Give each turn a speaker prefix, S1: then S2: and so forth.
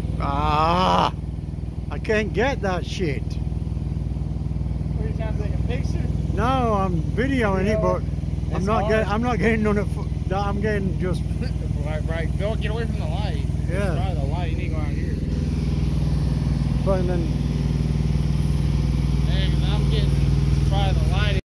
S1: I can't get that shit.
S2: Are you trying to take a picture?
S1: No, I'm videoing it, but I'm not getting none of. I'm getting just.
S2: Right. Don't get away from the light.
S1: Yeah.
S2: Just try the light. You need to go out here.
S1: But then.
S2: Man, 'cause I'm getting try the light.